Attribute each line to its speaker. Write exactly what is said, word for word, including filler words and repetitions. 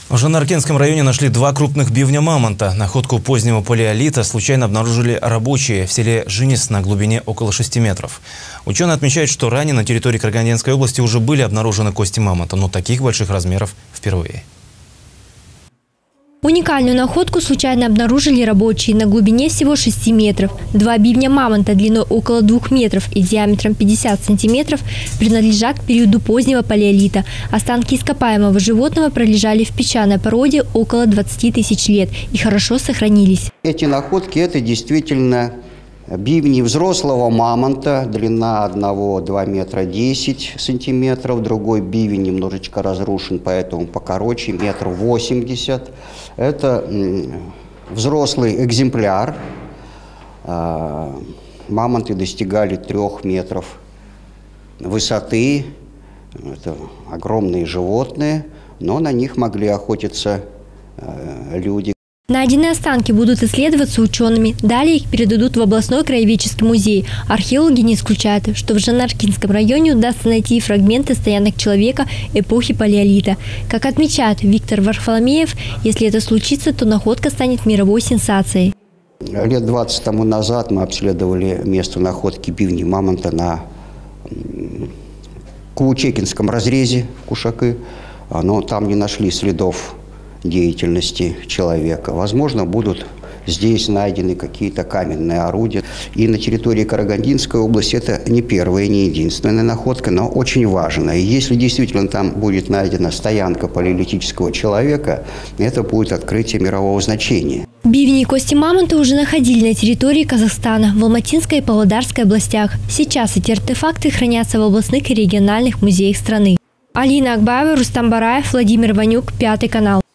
Speaker 1: В Жанаркентском районе нашли два крупных бивня мамонта. Находку позднего палеолита случайно обнаружили рабочие в селе Жинец на глубине около шести метров. Ученые отмечают, что ранее на территории Карагандинской области уже были обнаружены кости мамонта, но таких больших размеров впервые.
Speaker 2: Уникальную находку случайно обнаружили рабочие на глубине всего шести метров. Два бивня мамонта длиной около двух метров и диаметром пятьдесят сантиметров принадлежат к периоду позднего палеолита. Останки ископаемого животного пролежали в песчаной породе около двадцати тысяч лет и хорошо сохранились.
Speaker 3: Эти находки – это действительно бивни взрослого мамонта, длина одного два метра десять сантиметров, другой бивень немножечко разрушен, поэтому покороче, метр восемьдесят. Это взрослый экземпляр. Мамонты достигали трех метров высоты. Это огромные животные, но на них могли охотиться люди.
Speaker 2: Найденные останки будут исследоваться учеными. Далее их передадут в областной краеведческий музей. Археологи не исключают, что в Жанаркентском районе удастся найти фрагменты стоянок человека эпохи палеолита. Как отмечает Виктор Варфоломеев, если это случится, то находка станет мировой сенсацией.
Speaker 3: Лет двадцать тому назад мы обследовали место находки бивней мамонта на Кулучекинском разрезе Кушакы, но там не нашли следов деятельности человека. Возможно, будут здесь найдены какие-то каменные орудия. И на территории Карагандинской области это не первая, не единственная находка, но очень важная. И если действительно там будет найдена стоянка палеолитического человека, это будет открытие мирового значения.
Speaker 2: Бивни и кости мамонта уже находили на территории Казахстана, в Алматинской и Павлодарской областях. Сейчас эти артефакты хранятся в областных и региональных музеях страны. Алина Акбаева, Рустам Бараев, Владимир Ванюк, Пятый канал.